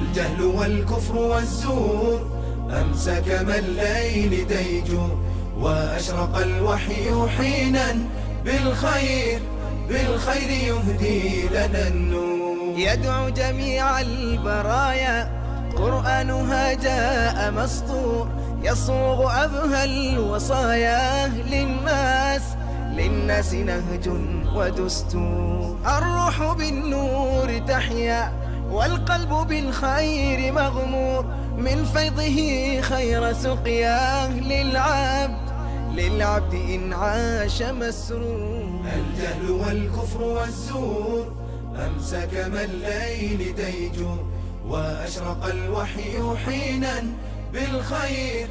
الجهل والكفر والزور أمسك ما الليل ديجور، وأشرق الوحي حينا بالخير يهدي لنا النور. يدعو جميع البرايا قرآنها جاء مسطور، يصوغ أبهى الوصايا للناس نهج ودستور. الروح بالنور تحيا والقلب بالخير مغمور، من فيضه خير سقياه للعبد إن عاش مسرور. الجهل والكفر والزور أمسك ما الليل ديجور، وأشرق الوحي حينا بالخير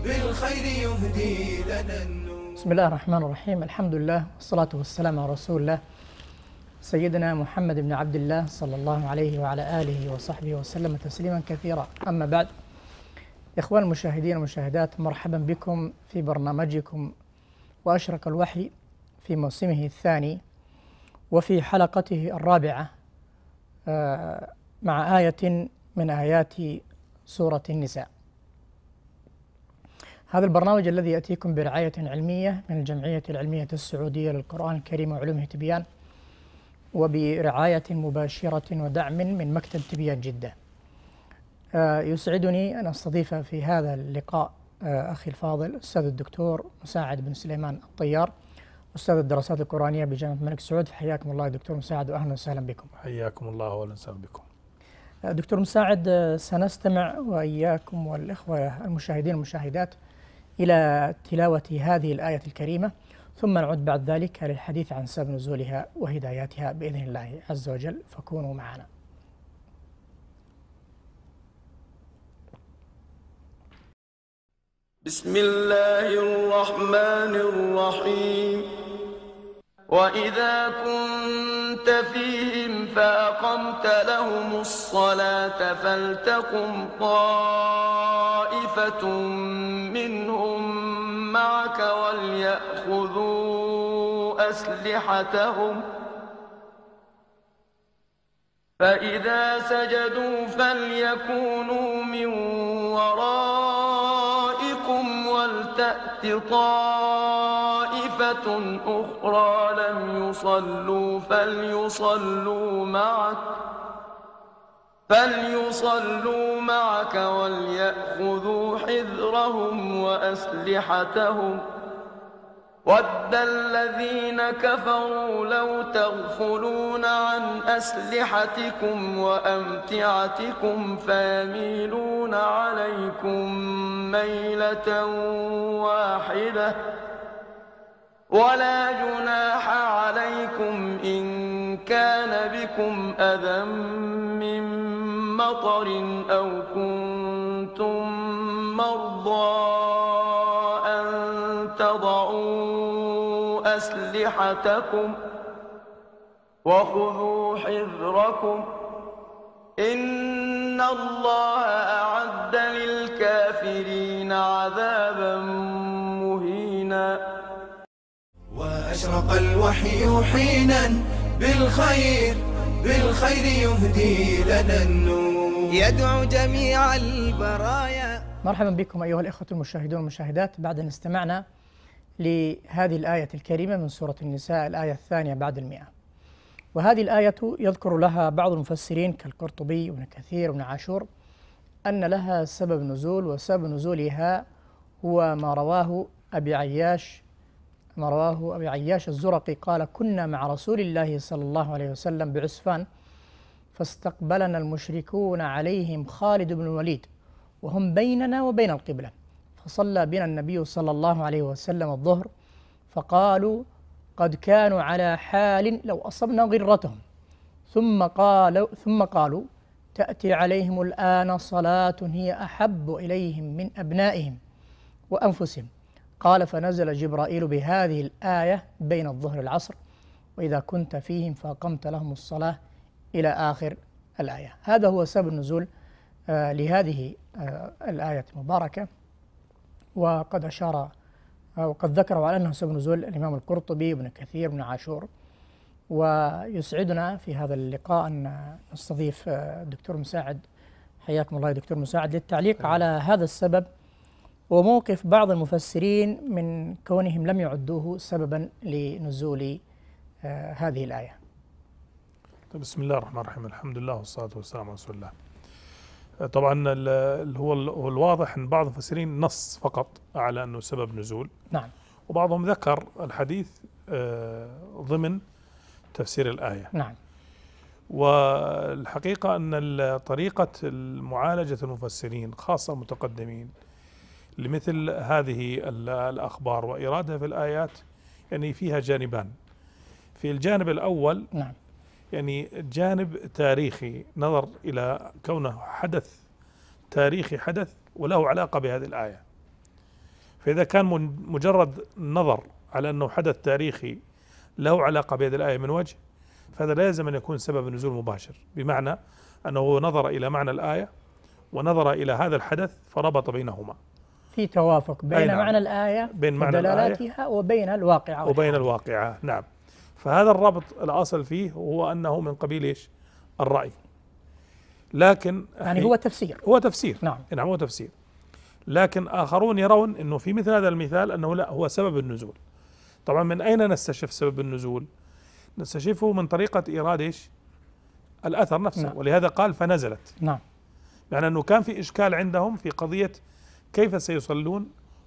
يهدي لنا النور. بسم الله الرحمن الرحيم. الحمد لله والصلاة والسلام على رسول الله سيدنا محمد بن عبد الله صلى الله عليه وعلى آله وصحبه وسلم تسليما كثيرا. أما بعد، إخوان المشاهدين والمشاهدات، مرحبا بكم في برنامجكم وأشرق الوحي في موسمه الثاني وفي حلقته الرابعة مع آية من آيات سورة النساء. هذا البرنامج الذي يأتيكم برعاية علمية من الجمعية العلمية السعودية للقرآن الكريم وعلومه تبيان، وبرعاية مباشرة ودعم من مكتب تبيان جدة. يسعدني أن أستضيف في هذا اللقاء أخي الفاضل الأستاذ الدكتور مساعد بن سليمان الطيار، أستاذ الدراسات القرآنية بجامعة الملك سعود. فحياكم الله دكتور مساعد وأهلا وسهلا بكم. حياكم الله وأهلا وسهلا بكم. دكتور مساعد، سنستمع وإياكم والإخوة المشاهدين والمشاهدات إلى تلاوة هذه الآية الكريمة، ثم نعود بعد ذلك للحديث عن سبب نزولها وهداياتها بإذن الله عز وجل، فكونوا معنا. بسم الله الرحمن الرحيم. وإذا كنت فيهم فأقمت لهم الصلاة فلتقم طائفة منهم معك وليأخذوا أسلحتهم، فإذا سجدوا فليكونوا من ورائكم ولتأت طائفة أخرى لم يصلوا فليصلوا معك وليأخذوا حذرهم وأسلحتهم. ود الذين كفروا لو تغفلون عن أسلحتكم وأمتعتكم فيميلون عليكم ميلة واحدة، ولا جناح عليكم إن كان بكم أذى من مطر أو كنتم مرضى أن تضعوا أسلحتكم وخذوا حذركم إن الله أعد للكافرين عذابا مهينا. وأشرق الوحي حينا بالخير يهدي لنا النور. يدعو جميع البرايا. مرحبا بكم أيها الإخوة المشاهدون والمشاهدات، بعد أن استمعنا لهذه الآية الكريمة من سورة النساء، الآية الثانية بعد 100. وهذه الآية يذكر لها بعض المفسرين كالقرطبي وابن كثير وابن عاشور أن لها سبب نزول، وسبب نزولها هو ما رواه أبي عياش الزرقي قال: كنا مع رسول الله صلى الله عليه وسلم بعسفان فاستقبلنا المشركون عليهم خالد بن الوليد وهم بيننا وبين القبلة، فصلى بنا النبي صلى الله عليه وسلم الظهر، فقالوا: قد كانوا على حال لو أصبنا غرتهم، ثم قالوا: تأتي عليهم الآن صلاة هي أحب إليهم من أبنائهم وأنفسهم. قال: فنزل جبرائيل بهذه الآية بين الظهر والعصر، وإذا كنت فيهم فأقمت لهم الصلاة إلى آخر الآية. هذا هو سبب النزول لهذه الآية المباركة، وقد أشار وقد ذكروا على أنه سبب نزول الإمام القرطبي وابن كثير وابن عاشور. ويسعدنا في هذا اللقاء أن نستضيف الدكتور مساعد حياكم الله يا دكتور مساعد للتعليق على هذا السبب وموقف بعض المفسرين من كونهم لم يعدوه سببا لنزول هذه الآية. طيب، بسم الله الرحمن الرحيم، الحمد لله والصلاة والسلام على رسول الله. طبعا هو الواضح أن بعض المفسرين نص فقط على أنه سبب نزول، نعم، وبعضهم ذكر الحديث ضمن تفسير الآية. نعم. والحقيقة أن طريقة معالجة المفسرين خاصة المتقدمين لمثل هذه الأخبار وإيرادها في الآيات يعني فيها جانبان. في الجانب الأول نعم، يعني جانب تاريخي، نظر إلى كونه حدث تاريخي حدث وله علاقة بهذه الآية. فإذا كان مجرد نظر على أنه حدث تاريخي له علاقة بهذه الآية من وجه، فهذا لا يلزم أن يكون سبب نزول مباشر، بمعنى أنه نظر إلى معنى الآية ونظر إلى هذا الحدث فربط بينهما. في توافق بين نعم، معنى الآية بين معنى ودلالاتها وبين الواقعة وبين الواقعة. نعم. فهذا الربط الأصل فيه هو أنه من قبيل إيش؟ الرأي. لكن يعني هو تفسير. هو تفسير. نعم. نعم، هو تفسير. لكن آخرون يرون أنه في مثل هذا المثال أنه لا، هو سبب النزول. طبعا من أين نستشف سبب النزول؟ نستشفه من طريقة إيراد إيش؟ الأثر نفسه. نعم. ولهذا قال فنزلت. نعم. يعني أنه كان في إشكال عندهم في قضية كيف سيصلون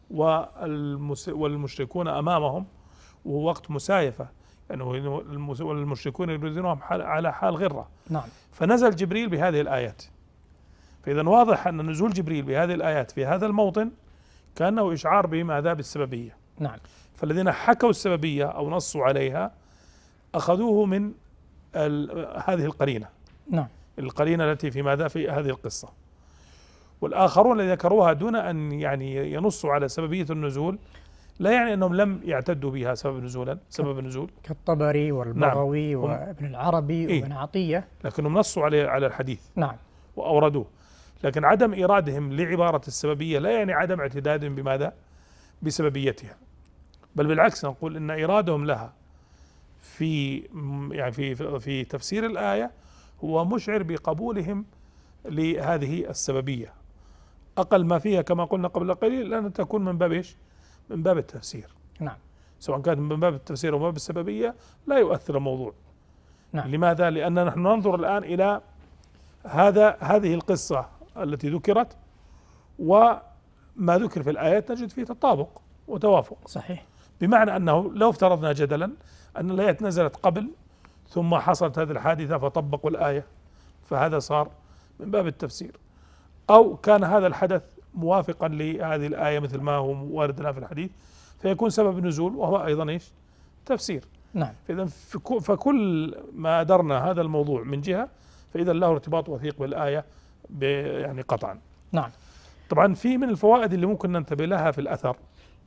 والمشركون أمامهم ووقت مسايفة، يعني والمشركون يريدونهم على حال غرة. نعم. فنزل جبريل بهذه الآيات. فإذا واضح أن نزول جبريل بهذه الآيات في هذا الموطن كأنه إشعار بماذا؟ بالسببية. نعم. فالذين حكوا السببية أو نصوا عليها أخذوه من هذه القرينة. نعم. القرينة التي في ماذا؟ في هذه القصة. والآخرون الذين ذكروها دون أن يعني ينصوا على سببية النزول لا يعني أنهم لم يعتدوا بها سبب النزول كالطبري والبغوي. نعم. وابن العربي وابن عطية، لكنهم نصوا على الحديث. نعم. وأوردوه. لكن عدم إيرادهم لعبارة السببية لا يعني عدم اعتدادهم بماذا؟ بسببيتها، بل بالعكس نقول إن إيرادهم لها في يعني في تفسير الآية هو مشعر بقبولهم لهذه السببية. أقل ما فيها كما قلنا قبل قليل لأن تكون من باب إيش؟ من باب التفسير. نعم. سواء كانت من باب التفسير أو من باب السببية لا يؤثر الموضوع. نعم. لماذا؟ لأننا نحن ننظر الآن إلى هذه القصة التي ذكرت وما ذكر في الآيات نجد فيه تطابق وتوافق. صحيح. بمعنى أنه لو افترضنا جدلا أن الآيات نزلت قبل ثم حصلت هذه الحادثة فطبقوا الآية، فهذا صار من باب التفسير. أو كان هذا الحدث موافقا لهذه الآية مثل ما هو وارد لنا في الحديث فيكون سبب نزول، وهو أيضا إيش؟ تفسير. نعم. فإذا فكل ما أدرنا هذا الموضوع من جهة فإذا له ارتباط وثيق بالآية يعني قطعا. نعم. طبعا في من الفوائد اللي ممكن ننتبه لها في الأثر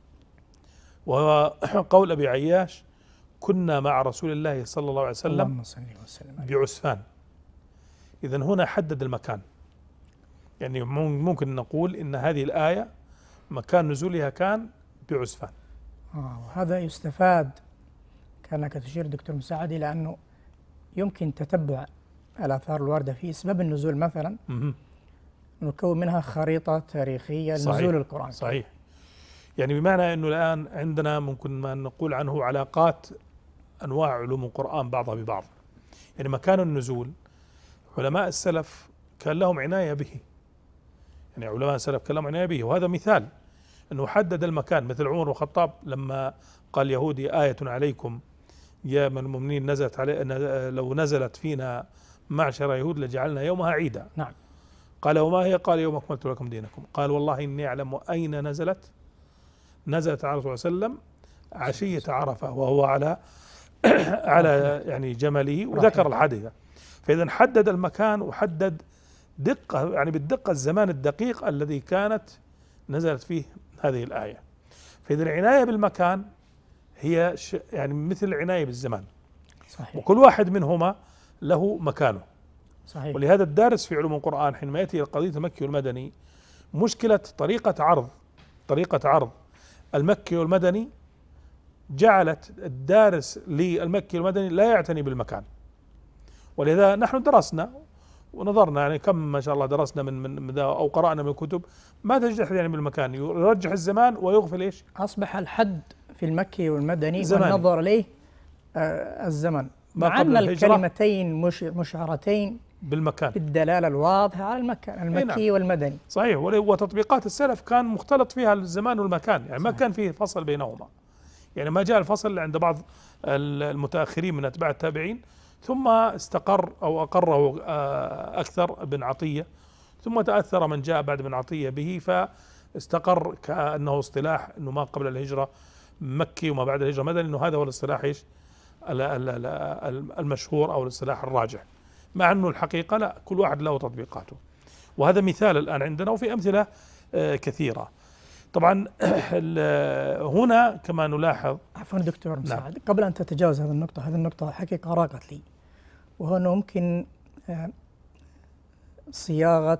وهو قول أبي عياش: كنا مع رسول الله صلى الله عليه وسلم بعسفان. إذن هنا حدد المكان، يعني ممكن نقول إن هذه الآية مكان نزولها كان بعسفان. وهذا يستفاد كأنك تشير دكتور مساعد إلى أنه يمكن تتبع الآثار الواردة في أسباب النزول مثلا نكون منها خريطة تاريخية لنزول القرآن. صحيح. يعني بمعنى أنه الآن عندنا ممكن ما نقول عنه علاقات أنواع علوم القرآن بعضها ببعض. يعني مكان النزول علماء السلف كان لهم عناية به، يعني علماء السلف كان لهم عناية به، وهذا مثال أنه حدد المكان. مثل عمر بن الخطاب لما قال يهودي: آية عليكم يا من المؤمنين نزلت علي لو نزلت فينا معشر يهود لجعلنا يومها عيدا. نعم. قال: وما هي؟ قال: يوم أكملت لكم دينكم. قال: والله إني أعلم أين نزلت على الرسول صلى الله عليه وسلم عشية عرفة وهو على يعني جمله، وذكر الحادثة. فإذا حدد المكان وحدد دقة، يعني بالدقة الزمان الدقيق الذي كانت نزلت فيه هذه الآية. فإذا العناية بالمكان هي يعني مثل العناية بالزمان. صحيح. وكل واحد منهما له مكانه. صحيح. ولهذا الدارس في علوم القرآن حينما يأتي القضية المكي والمدني مشكلة طريقة عرض المكي والمدني جعلت الدارس للمكي والمدني لا يعتني بالمكان. ولذا نحن درسنا ونظرنا يعني كم ما شاء الله درسنا من ذا أو قرأنا من الكتب، ما تجد أحد يعني بالمكان يرجح الزمان ويغفل إيش؟ أصبح الحد في المكي والمدني زماني. والنظر إليه الزمن، ما مع قبل أن الهجرة الكلمتين مشعرتين بالمكان. بالدلالة الواضحة على المكان المكي نعم. والمدني. صحيح. وتطبيقات السلف كان مختلط فيها الزمان والمكان، يعني ما صحيح. كان فيه فصل بينهما، يعني ما جاء الفصل عند بعض المتأخرين من أتباع التابعين ثم استقر أو أقره أكثر ابن عطية، ثم تأثر من جاء بعد ابن عطية به فاستقر كأنه اصطلاح أنه ما قبل الهجرة مكي وما بعد الهجرة مدني، أنه هذا هو الاصطلاح إيش المشهور أو الاصطلاح الراجح، مع أنه الحقيقة لا، كل واحد له تطبيقاته. وهذا مثال الآن عندنا وفي أمثلة كثيرة. طبعا هنا كما نلاحظ. عفوا دكتور مساعد، قبل أن تتجاوز هذه النقطة حقيقة راقت لي، وهو أنه ممكن صياغة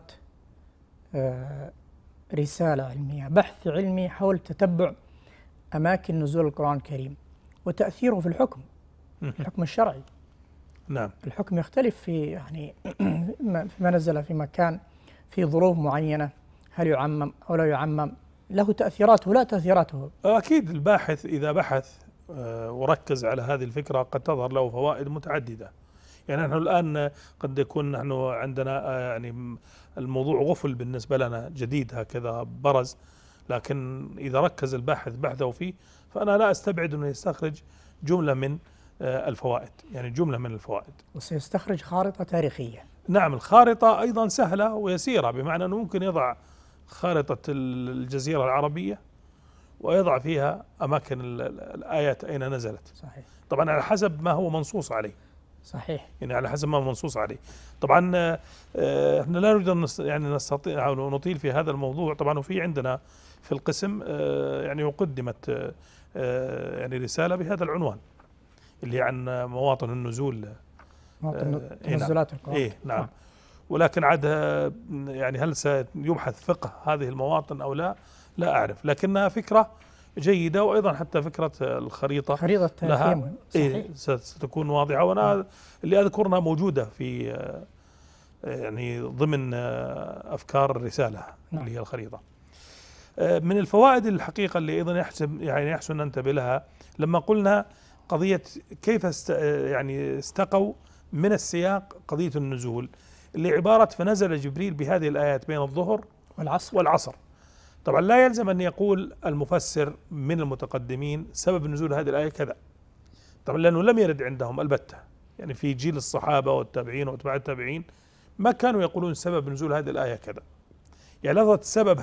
رسالة علمية، بحث علمي حول تتبع أماكن نزول القرآن الكريم وتأثيره في الحكم الشرعي. نعم. الحكم يختلف في يعني ما نزل في مكان في ظروف معينة، هل يعمم أو لا يعمم، له تأثيراته ولا تأثيراته. أكيد الباحث إذا بحث وركز على هذه الفكرة قد تظهر له فوائد متعددة. يعني نحن الآن قد يكون نحن عندنا يعني الموضوع غفل بالنسبة لنا، جديد هكذا برز، لكن إذا ركز الباحث بحثه فيه فأنا لا أستبعد أنه يستخرج جملة من الفوائد، يعني جملة من الفوائد. وسيستخرج خارطة تاريخية. نعم. الخارطة أيضا سهلة ويسيرة، بمعنى أنه ممكن يضع خارطة الجزيرة العربية ويضع فيها أماكن الآيات أين نزلت. صحيح. طبعا على حسب ما هو منصوص عليه. صحيح. يعني على حسب ما هو منصوص عليه. طبعا احنا لا نريد أن يعني نستطيع أو نطيل في هذا الموضوع. طبعا وفي عندنا في القسم يعني قدمت يعني رسالة بهذا العنوان اللي عن مواطن النزول، مواطن تنزلات القرآن. إيه نعم. ولكن عاد يعني هل سيبحث فقه هذه المواطن أو لا، لا أعرف، لكنها فكرة جيدة. وأيضا حتى فكرة الخريطة لها ستكون واضحة، وأنا اللي أذكرها موجودة في يعني ضمن أفكار الرسالة. نعم. اللي هي الخريطة. من الفوائد الحقيقة اللي أيضا يحسن ننتبه لها لما قلنا قضية كيف يعني استقوا من السياق قضية النزول اللي عبارة فنزل جبريل بهذه الآيات بين الظهر والعصر. طبعا لا يلزم أن يقول المفسر من المتقدمين سبب نزول هذه الآية كذا، طبعا لأنه لم يرد عندهم البتة، يعني في جيل الصحابة والتابعين واتباع التابعين ما كانوا يقولون سبب نزول هذه الآية كذا. يعني لفظة السبب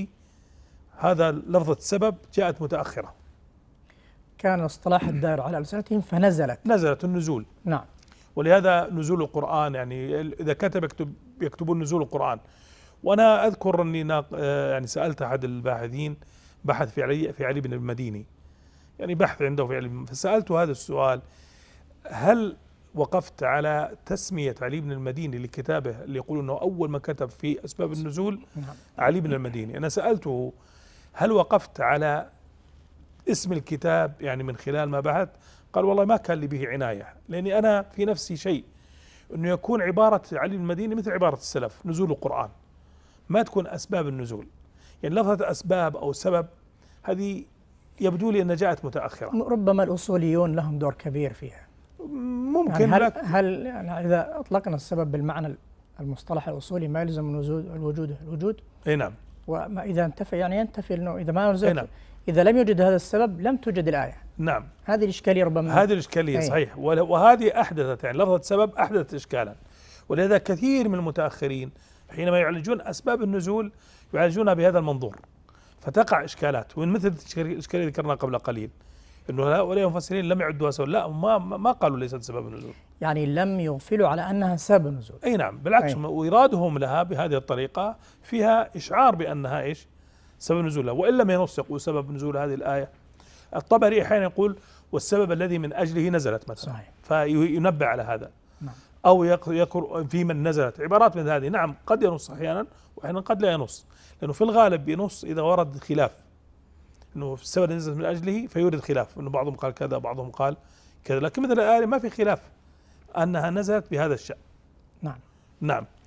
هذا لفظة السبب جاءت متأخرة، كان اصطلاح الدائر على ألسنتهم فنزلت النزول. نعم. ولهذا نزول القرآن يعني إذا كتب يكتبون نزول القرآن. وأنا أذكر أني يعني سألت أحد الباحثين بحث في علي بن المديني، يعني بحث عنده في علي، فسألته هذا السؤال: هل وقفت على تسمية علي بن المديني لكتابه اللي يقول أنه أول ما كتب في أسباب النزول علي بن المديني؟ أنا سألته هل وقفت على اسم الكتاب يعني من خلال ما بحث؟ قال والله ما كان لي به عناية، لأني أنا في نفسي شيء أنه يكون عبارة علي بن المديني مثل عبارة السلف نزول القرآن، ما تكون أسباب النزول. يعني لفظة أسباب أو سبب هذه يبدو لي أنها جاءت متأخرة. ربما الأصوليون لهم دور كبير فيها. ممكن. يعني هل يعني إذا أطلقنا السبب بالمعنى المصطلح الأصولي ما يلزم الوجود؟ أي نعم. وما إذا انتفى يعني ينتفي إنه إذا ما نزل نعم. إذا لم يوجد هذا السبب لم توجد الآية. نعم. هذه الإشكالية ربما. هذه الإشكالية صحيح. وهذه أحدثت يعني لفظة سبب أحدثت إشكالا، ولهذا كثير من المتأخرين حينما يعالجون أسباب النزول يعالجونها بهذا المنظور، فتقع إشكالات. ومن مثل الإشكالية ذكرنا قبل قليل إنه هؤلاء المفسرين لم يعدوها سبب، لا ما قالوا ليست سبب النزول، يعني لم يغفلوا على أنها سبب النزول. أي نعم، بالعكس وإيرادهم لها بهذه الطريقة فيها إشعار بأنها إيش سبب نزولها، وإن لم ينص يقول سبب نزول هذه الآية. الطبري أحيانا يقول والسبب الذي من أجله نزلت مثلا. صحيح. فينبه على هذا. نعم. أو يذكر في من نزلت، عبارات من هذه. نعم قد ينص أحيانا وأحيانا قد لا ينص، لأنه في الغالب ينص إذا ورد خلاف، إنه السبب الذي نزلت من أجله فيورد خلاف، إنه بعضهم قال كذا بعضهم قال كذا، لكن مثل الآية ما في خلاف أنها نزلت بهذا الشأن. نعم. نعم.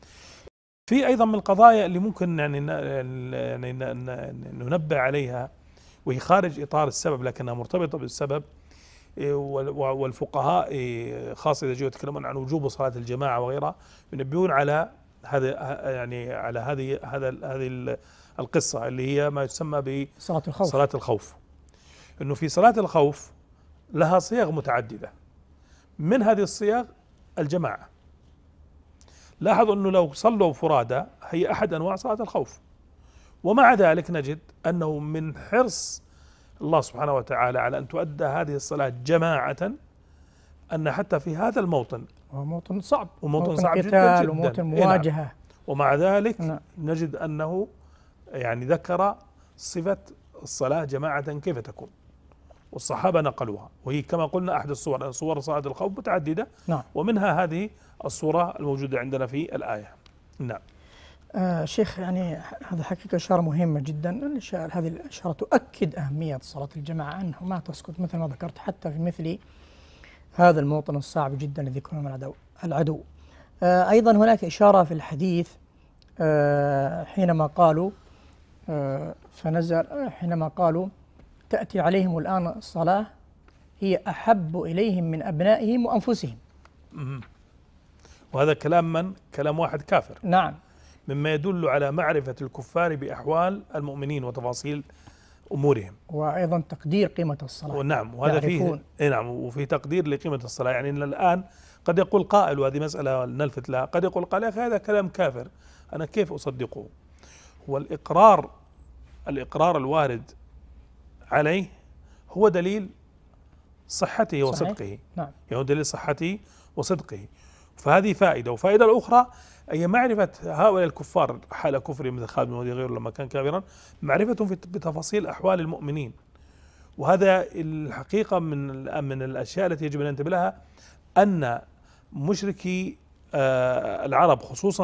في أيضا من القضايا اللي ممكن يعني ننبه عليها، وهي خارج إطار السبب لكنها مرتبطة بالسبب، والفقهاء خاصة إذا جاءوا يتكلمون عن وجوب صلاة الجماعة وغيرها ينبهون على هذا، يعني على هذه القصة اللي هي ما يسمى صلاة الخوف. صلاة الخوف. إنه في صلاة الخوف لها صيغ متعددة، من هذه الصيغ الجماعة. لاحظوا أنه لو صلوا فرادى هي أحد أنواع صلاة الخوف، ومع ذلك نجد أنه من حرص الله سبحانه وتعالى على أن تؤدى هذه الصلاة جماعة أن حتى في هذا الموطن، وموطن صعب، وموطن صعب قتال جدا جدا، وموطن مواجهة، ومع ذلك نعم. نجد أنه يعني ذكر صفة الصلاة جماعة كيف تكون، والصحابة نقلوها، وهي كما قلنا أحد الصور، صور صلاة الخوف متعددة، نعم. ومنها هذه الصورة الموجودة عندنا في الآية. نعم. شيخ، يعني هذا حقيقة إشارة مهمة جدا. هذه الإشارة تؤكد أهمية صلاة الجماعة، أنه ما تسكت مثل ما ذكرت حتى في مثل هذا الموطن الصعب جدا الذي يكون من العدو. أيضا هناك إشارة في الحديث حينما قالوا تأتي عليهم الآن الصلاة هي أحب إليهم من أبنائهم وأنفسهم. وهذا كلام كلام واحد كافر. نعم. مما يدل على معرفة الكفار بأحوال المؤمنين وتفاصيل أمورهم، وأيضا تقدير قيمة الصلاة. ونعم، وهذا فيه نعم، وفي تقدير لقيمة الصلاة. يعني الآن قد يقول قائل، وهذه مسألة نلفت لها، قد يقول قال يا أخي هذا كلام كافر، أنا كيف أصدقه؟ هو الإقرار الوارد عليه هو دليل صحته وصدقه. نعم. يعني دليل صحته وصدقه. فهذه فائدة. وفائدة الأخرى أي معرفة هؤلاء الكفار حال كفرهم مثل خالد بن الوليد غيره لما كان كافرا، معرفتهم بتفاصيل أحوال المؤمنين. وهذا الحقيقة من الأشياء التي يجب أن ننتبه لها، أن مشركي العرب خصوصا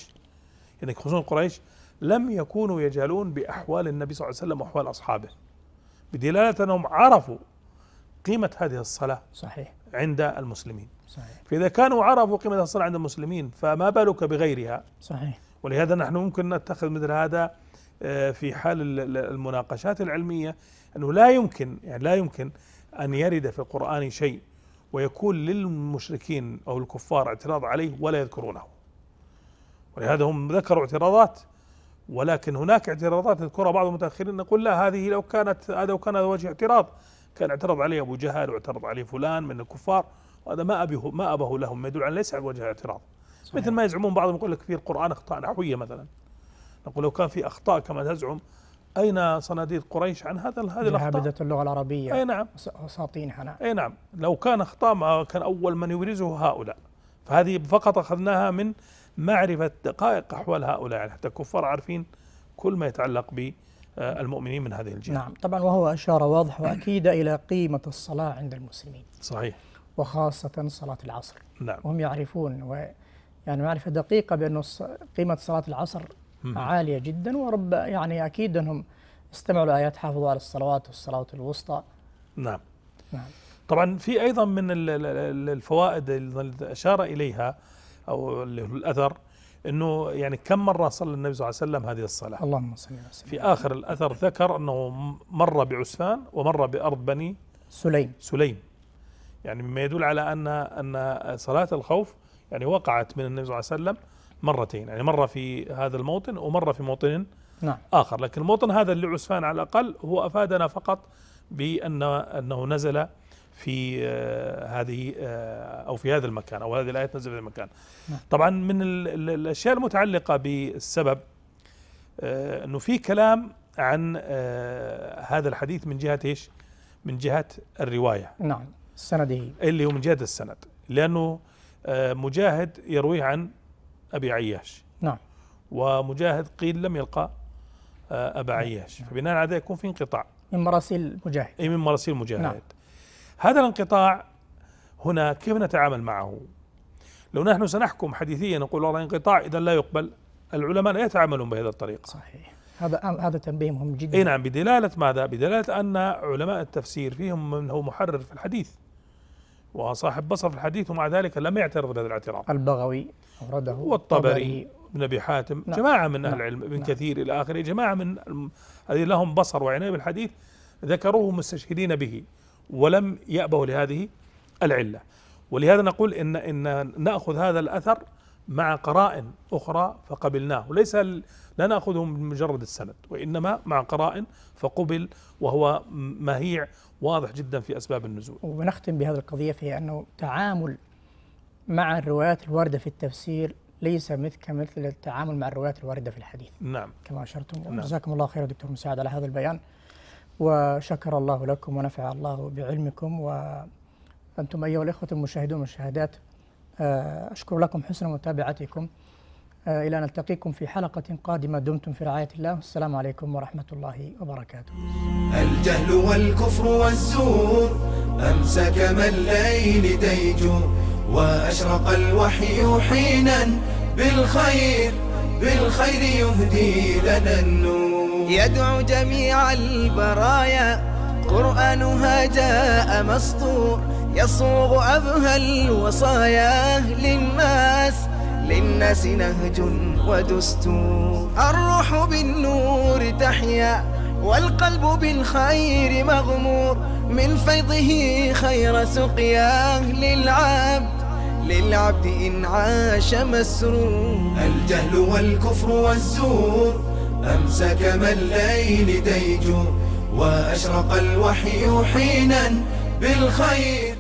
قريش لم يكونوا يجهلون بأحوال النبي صلى الله عليه وسلم وأحوال أصحابه، بدلالة أنهم عرفوا قيمة هذه الصلاة صحيح عند المسلمين. صحيح. فإذا كانوا عرفوا قيمة الصلاة عند المسلمين فما بالك بغيرها. صحيح. ولهذا نحن ممكن نتخذ مثل هذا في حال المناقشات العلمية، أنه لا يمكن أن يرد في القرآن شيء ويكون للمشركين أو الكفار اعتراض عليه ولا يذكرونه. ولهذا هم ذكروا اعتراضات، ولكن هناك اعتراضات يذكرها بعض المتأخرين نقول لا، هذه لو كان هذا وجه اعتراض كان اعترض عليه أبو جهل واعترض عليه فلان من الكفار، وهذا ما أبه لهم، ما يدل على ليس على وجه اعتراض. صحيح. مثل ما يزعمون بعضهم يقول لك في القرآن أخطاء نحوية مثلا، نقول لو كان في أخطاء كما تزعم أين صناديد قريش عن هذه الأخطاء؟ جهابذة اللغة العربية. أي نعم. وساطينها. نعم. أي نعم. لو كان أخطاء ما كان أول من يبرزه هؤلاء. فهذه فقط أخذناها من معرفة دقائق أحوال هؤلاء، يعني حتى الكفار عارفين كل ما يتعلق بالمؤمنين من هذه الجهة. نعم طبعا، وهو إشارة واضحة وأكيدة إلى قيمة الصلاة عند المسلمين. صحيح. وخاصة صلاة العصر. نعم. وهم يعرفون يعني معرفة دقيقة بأن قيمة صلاة العصر عالية جدا، يعني أكيد أنهم استمعوا لآيات حافظوا على الصلوات والصلاة الوسطى. نعم. نعم. طبعا في أيضا من الفوائد اللي أشار إليها أو الأثر، أنه يعني كم مرة صلى النبي صلى الله عليه وسلم هذه الصلاة؟ اللهم صل وسلم. في آخر الأثر ذكر أنه مر بعسفان ومر بأرض بني سليم، يعني مما يدل على أن صلاة الخوف يعني وقعت من النبي صلى الله عليه وسلم مرتين، يعني مرة في هذا الموطن ومرة في موطن نعم. آخر. لكن الموطن هذا اللي عسفان على الأقل هو أفادنا فقط بأنه نزل في هذه أو في هذا المكان، أو هذه الآية نزل في هذا المكان. نعم. طبعا من الأشياء المتعلقة بالسبب أنه في كلام عن هذا الحديث من جهة إيش؟ من جهة الرواية. نعم. السندي اللي هو من جهة السند، لأنه مجاهد يرويه عن أبي عياش. نعم. ومجاهد قيل لم يلقى أبا عياش. فبناء على ذلك يكون في انقطاع من مراسيل مجاهد. أي من مراسيل مجاهد. نعم. هذا الانقطاع هنا كيف نتعامل معه؟ لو نحن سنحكم حديثيا نقول والله انقطاع إذا لا يقبل، العلماء لا يتعاملون بهذه الطريقة. صحيح. هذا تنبيه مهم جدا. اي نعم. بدلالة ماذا؟ بدلالة أن علماء التفسير فيهم من هو محرر في الحديث وصاحب بصر في الحديث، ومع ذلك لم يعترض بهذا الاعتراض. البغوي أورده والطبري ابن أبي حاتم، نعم. جماعة من أهل نعم. العلم، ابن نعم. كثير إلى آخره، جماعة من الذين لهم بصر وعناية بالحديث ذكروه مستشهدين به ولم يأبوا لهذه العلة. ولهذا نقول إن نأخذ هذا الأثر مع قرائن أخرى فقبلناه، وليس لا نأخذه من مجرد السند، وإنما مع قرائن فقبل، وهو مهيع واضح جدا في أسباب النزول. ونختم بهذه القضية في أنه تعامل مع الروايات الواردة في التفسير ليس كمثل التعامل مع الروايات الواردة في الحديث. نعم كما أشرتم. نعم. جزاكم الله خير دكتور مساعد على هذا البيان، وشكر الله لكم ونفع الله بعلمكم. وأنتم أيها الإخوة المشاهدون والمشاهدات، أشكر لكم حسن متابعتكم. إلى أن نلتقيكم في حلقة قادمة، دمتم في رعاية الله، والسلام عليكم ورحمة الله وبركاته. الجهل والكفر والزور أمسك من الليل ديجور، وأشرق الوحي حينا بالخير يهدي لنا النور. يدعو جميع البرايا قرآنها جاء مسطور، يصوغ أبهى الوصايا للناس نهج ودستور. الروح بالنور تحيا والقلب بالخير مغمور، من فيضه خير سقياه للعبد إن عاش مسرور. الجهل والكفر والزور أمسك من الليل ديجور، وأشرق الوحي حينا بالخير